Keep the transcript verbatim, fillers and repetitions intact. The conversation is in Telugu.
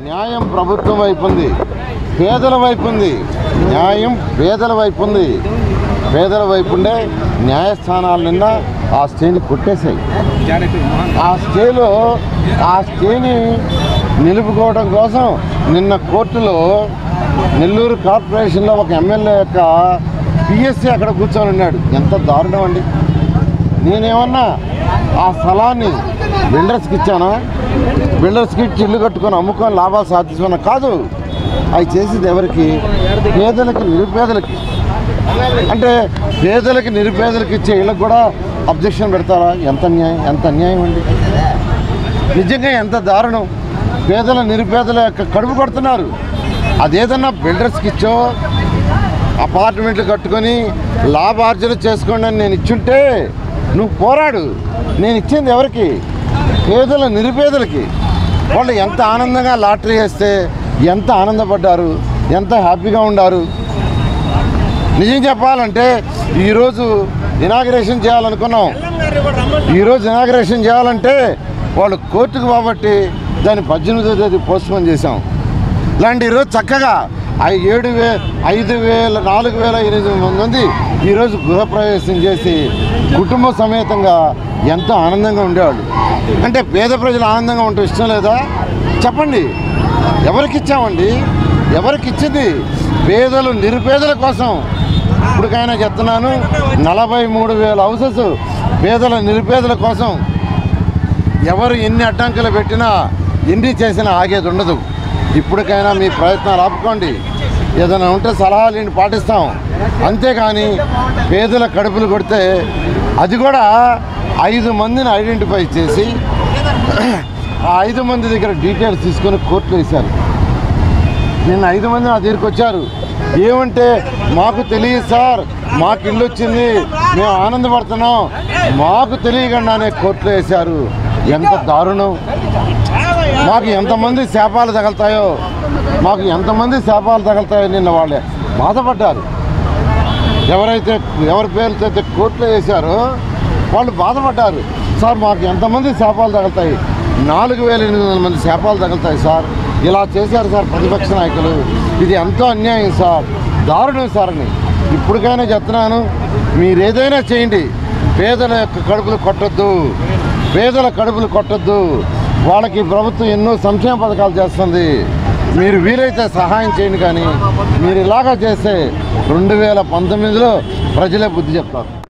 న్యాయం ప్రభుత్వం వైపు ఉంది, పేదల వైపు ఉంది. న్యాయం పేదల వైపు ఉంది. పేదల వైపు ఉండే న్యాయస్థానాల నిన్న ఆ స్టేని కొట్టేశాయి. ఆ స్టేలో ఆ స్టేని నిలుపుకోవడం కోసం నిన్న కోర్టులో నెల్లూరు కార్పొరేషన్లో ఒక ఎమ్మెల్యే యొక్క పిఎస్సీ అక్కడ కూర్చొని ఉన్నాడు. ఎంత దారుణం అండి! నేనేమన్నా ఆ స్థలాన్ని బిల్డర్స్కి ఇచ్చానా? బిల్డర్స్కి ఇచ్చి ఇల్లు కట్టుకొని అమ్ముకొని లాభాలు సాధించుకున్నా కాదు. అవి చేసేది ఎవరికి? పేదలకి, నిరుపేదలకి. అంటే పేదలకి నిరుపేదలకి ఇచ్చే ఇళ్ళకి కూడా అబ్జెక్షన్ పెడతారా? ఎంత అన్యాయం! ఎంత అన్యాయం అండి! నిజంగా ఎంత దారుణం! పేదల నిరుపేదల యొక్క కడుపు కొడుతున్నారు. అదేదన్నా బిల్డర్స్కి ఇచ్చో అపార్ట్మెంట్లు కట్టుకొని లాభార్జన చేసుకోండి అని నేను ఇచ్చుంటే నువ్వు పోరాడు. నేను ఇచ్చింది ఎవరికి? పేదల నిరుపేదలకి. వాళ్ళు ఎంత ఆనందంగా లాటరీ వేస్తే ఎంత ఆనందపడ్డారు, ఎంత హ్యాపీగా ఉండారు. నిజం చెప్పాలంటే ఈరోజు ఇనాగ్రేషన్ చేయాలనుకున్నాం. ఈరోజు ఇనాగ్రేషన్ చేయాలంటే వాళ్ళు కోర్టుకు కాబట్టి దాన్ని పద్దెనిమిదో తేదీ పోస్ట్పోన్ చేశాం. ఇలాంటి ఈరోజు చక్కగా ఏడు వే ఐదు వేల నాలుగు వేల ఎనిమిది మంది ఈరోజు గృహప్రవేశం చేసి కుటుంబ సమేతంగా ఎంతో ఆనందంగా ఉండేవాళ్ళు. అంటే పేద ప్రజలు ఆనందంగా ఉంటే ఇష్టం లేదా? చెప్పండి. ఎవరికి ఇచ్చామండి? ఎవరికి ఇచ్చింది? పేదలు నిరుపేదల కోసం. ఇప్పటికైనా చెప్తున్నాను, నలభై మూడు వేల హౌసెస్ పేదల నిరుపేదల కోసం. ఎవరు ఎన్ని అడ్డంకులు పెట్టినా ఎన్ని చేసినా ఆగేది ఉండదు. ఇప్పటికైనా మీ ప్రయత్నాలు ఆపుకోండి. ఏదైనా ఉంటే సలహాలు ఏంటి పాటిస్తాం. అంతేకాని పేదల కడుపులు కొడితే అది కూడా ఐదు మందిని ఐడెంటిఫై చేసి ఆ ఐదు మంది దగ్గర డీటెయిల్స్ తీసుకొని కోర్టులో వేశారు. నిన్న ఐదు మంది నా దగ్గరికి వచ్చారు. ఏమంటే మాకు తెలియదు సార్, మాకు ఇల్లు వచ్చింది, మేము ఆనందపడుతున్నాం, మాకు తెలియకుండానే కోర్టులో వేశారు. ఎంత దారుణం! మాకు ఎంతమంది శాపాలు తగులుతాయో మాకు ఎంతమంది శాపాలు తగులుతాయో నిన్న వాళ్ళే బాధపడ్డారు. ఎవరైతే ఎవరి పేరుతో అయితే కోర్టులో వేశారో వాళ్ళు బాధపడ్డారు. సార్ మాకు ఎంతమంది శాపాలు తగులుతాయి? నాలుగు వేల ఎనిమిది వందల మంది శాపాలు తగులుతాయి సార్. ఇలా చేశారు సార్ ప్రతిపక్ష నాయకులు. ఇది ఎంతో అన్యాయం సార్, దారుణం సార్ అని. ఇప్పటికైనా చెప్తున్నాను, మీరు ఏదైనా చేయండి, పేదల యొక్క కడుపులు కొట్టొద్దు, పేదల కడుపులు కొట్టొద్దు. వాళ్ళకి ప్రభుత్వం ఎన్నో సంక్షేమ పథకాలు చేస్తుంది. మీరు వీలైతే సహాయం చేయండి. కానీ మీరు ఇలాగా చేస్తే రెండు వేల పంతొమ్మిదిలో ప్రజలే బుద్ధి చెప్తారు.